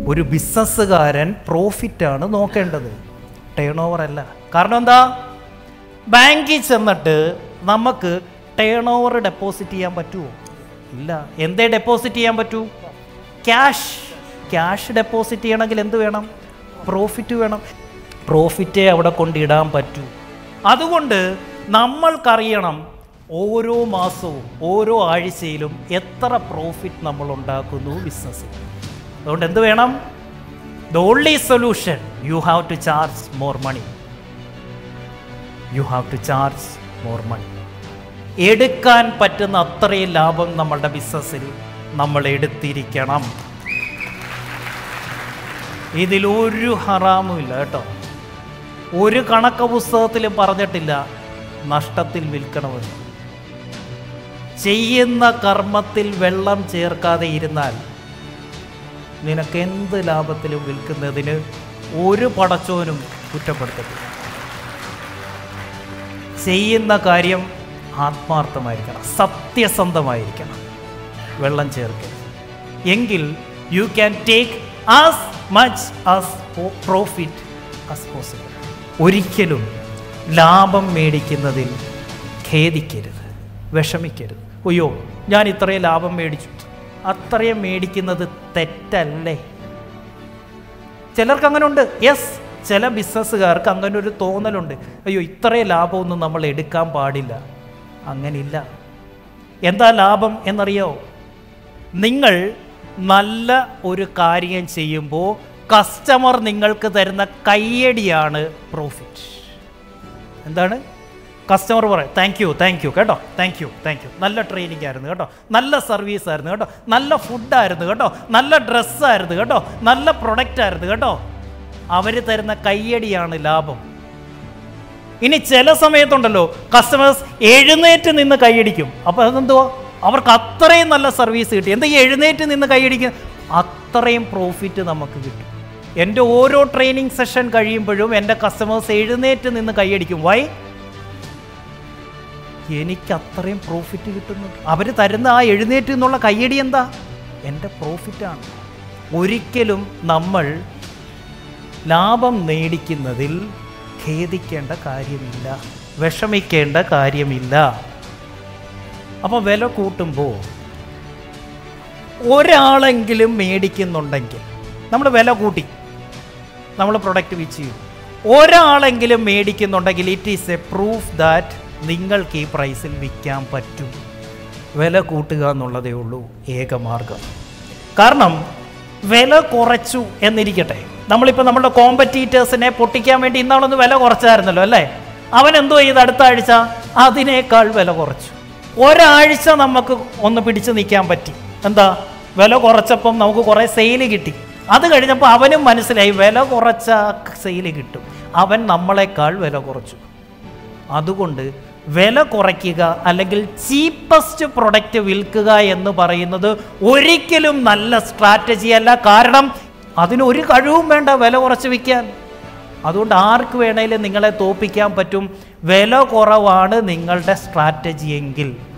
ഒരു ബിസിനസ്സുകാരൻ പ്രോഫിറ്റാണ് നോക്കേണ്ടത്, turn over അല്ല. കാരണം എന്താ? ബാങ്കിൽ ചെന്നിട്ട് നമുക്ക് ടേൺ ഓവർ ഡെപ്പോസിറ്റ് ചെയ്യാൻ പറ്റുമോ? ഇല്ല. എന്തേ ഡെപ്പോസിറ്റ് ചെയ്യാൻ പറ്റൂ? ക്യാഷ് ഡെപ്പോസിറ്റ് ചെയ്യണമെങ്കിൽ എന്ത് വേണം? പ്രോഫിറ്റ് വേണം. പ്രോഫിറ്റേ അവിടെ കൊണ്ടിടാൻ പറ്റൂ. അതുകൊണ്ട് നമ്മൾക്കറിയണം ഓരോ മാസവും ഓരോ ആഴ്ചയിലും എത്ര പ്രോഫിറ്റ് നമ്മൾ ഉണ്ടാക്കുന്നു ബിസിനസ്സിൽ. അതുകൊണ്ട് എന്ത് വേണം? The only solution, you have to charge more money. എടുക്കാൻ പറ്റുന്ന അത്രയും ലാഭം നമ്മളുടെ ബിസിനസ്സിൽ നമ്മൾ എടുത്തിരിക്കണം. ഇതിലൊരു ഹറാമുമില്ല കേട്ടോ. ഒരു കണക്ക് പുസ്തകത്തിലും പറഞ്ഞിട്ടില്ല നഷ്ടത്തിൽ വിൽക്കണമെന്ന്. ചെയ്യുന്ന കർമ്മത്തിൽ വെള്ളം ചേർക്കാതെ ഇരുന്നാൽ നിനക്ക് എന്ത് ലാഭത്തിലും വിൽക്കുന്നതിന് ഒരു പടച്ചോനും കുറ്റപ്പെടുത്തത്തില്ല. ചെയ്യുന്ന കാര്യം ആത്മാർത്ഥമായിരിക്കണം, സത്യസന്ധമായിരിക്കണം, വെള്ളം ചേർക്കരുത്. എങ്കിൽ you can take as much as profit as possible. ഒരിക്കലും ലാഭം മേടിക്കുന്നതിൽ ഖേദിക്കരുത്, വിഷമിക്കരുത്. അയ്യോ ഞാൻ ഇത്രയും ലാഭം മേടിച്ചു, അത്രയും മേടിക്കുന്നത് തെറ്റല്ലേ? ചിലർക്ക് അങ്ങനെ ഉണ്ട്. യെസ്, ചില ബിസിനസ്സുകാർക്ക് അങ്ങനെ ഒരു തോന്നലുണ്ട്, അയ്യോ ഇത്രയും ലാഭമൊന്നും നമ്മൾ എടുക്കാൻ പാടില്ല. അങ്ങനില്ല. എന്താ ലാഭം എന്നറിയോ? നിങ്ങൾ നല്ല ഒരു കാര്യം ചെയ്യുമ്പോൾ കസ്റ്റമർ നിങ്ങൾക്ക് തരുന്ന കയ്യടിയാണ് പ്രോഫിറ്റ്. എന്താണ്? കസ്റ്റമർ പറയും താങ്ക് യു കേട്ടോ, താങ്ക് യു, നല്ല ട്രെയിനിങ് ആയിരുന്നു കേട്ടോ, നല്ല സർവീസ് ആയിരുന്നു കേട്ടോ, നല്ല ഫുഡായിരുന്നു കേട്ടോ, നല്ല ഡ്രസ്സായിരുന്നു കേട്ടോ, നല്ല പ്രൊഡക്റ്റ് ആയിരുന്നു കേട്ടോ. അവർ തരുന്ന കയ്യടിയാണ് ലാഭം. ഇനി ചില സമയത്തുണ്ടല്ലോ കസ്റ്റമേഴ്സ് എഴുന്നേറ്റ് നിന്ന് കൈയടിക്കും. അപ്പോൾ അതെന്തുവാ? അവർക്ക് അത്രയും നല്ല സർവീസ് കിട്ടി. എന്താ ഈ എഴുന്നേറ്റ് നിന്ന് കൈയടിക്കുക? അത്രയും പ്രോഫിറ്റ് നമുക്ക് കിട്ടും. എൻ്റെ ഓരോ ട്രെയിനിങ് സെഷൻ കഴിയുമ്പോഴും എൻ്റെ കസ്റ്റമേഴ്സ് എഴുന്നേറ്റ് നിന്ന് കൈയടിക്കും. വൈ? എനിക്ക് അത്രയും പ്രോഫിറ്റ് കിട്ടുന്നുണ്ട്. അവർ തരുന്ന ആ എഴുന്നേറ്റ് നിന്നുള്ള കയ്യടി എന്താ? എൻ്റെ പ്രോഫിറ്റാണ്. ഒരിക്കലും നമ്മൾ ലാഭം നേടിക്കുന്നതിൽ ഖേദിക്കേണ്ട കാര്യമില്ല, വിഷമിക്കേണ്ട കാര്യമില്ല. അപ്പോൾ വില കൂട്ടുമ്പോൾ ഒരാളെങ്കിലും മേടിക്കുന്നുണ്ടെങ്കിൽ നമ്മൾ വില കൂട്ടി, നമ്മൾ പ്രൊഡക്റ്റ് വിച്ച് ചെയ്യും, ഒരാളെങ്കിലും മേടിക്കുന്നുണ്ടെങ്കിൽ it is a proof that നിങ്ങൾക്ക് ഈ പ്രൈസിൽ വിൽക്കാൻ പറ്റും. വില കൂട്ടുക എന്നുള്ളതേ ഉള്ളൂ ഏക മാർഗം. കാരണം വില കുറച്ചു എന്നിരിക്കട്ടെ, നമ്മളിപ്പോൾ നമ്മുടെ കോമ്പറ്റീറ്റേഴ്സിനെ പൊട്ടിക്കാൻ വേണ്ടി ഇന്നാളൊന്ന് വില കുറച്ചായിരുന്നല്ലോ അല്ലേ? അവൻ എന്തോ ചെയ്ത് അടുത്ത ആഴ്ച അതിനേക്കാൾ വില കുറച്ചു. ഒരാഴ്ച നമുക്ക് ഒന്ന് പിടിച്ചു നിൽക്കാൻ പറ്റി. എന്താ? വില കുറച്ചപ്പം നമുക്ക് കുറേ സെയിൽ കിട്ടി. അത് കഴിഞ്ഞപ്പോൾ അവനും മനസ്സിലായി വില കുറച്ച സെയിൽ കിട്ടും, അവൻ നമ്മളെക്കാൾ വില കുറച്ചു. അതുകൊണ്ട് വില കുറയ്ക്കുക അല്ലെങ്കിൽ ചീപ്പസ്റ്റ് പ്രൊഡക്റ്റ് വിൽക്കുക എന്ന് പറയുന്നത് ഒരിക്കലും നല്ല സ്ട്രാറ്റജി അല്ല. കാരണം അതിനൊരു കഴിവും വേണ്ട വില കുറച്ച് വിൽക്കാൻ. അതുകൊണ്ട് ആർക്ക് വേണേലും നിങ്ങളെ തോൽപ്പിക്കാൻ പറ്റും. വില കുറവാണ് നിങ്ങളുടെ സ്ട്രാറ്റജി എങ്കിൽ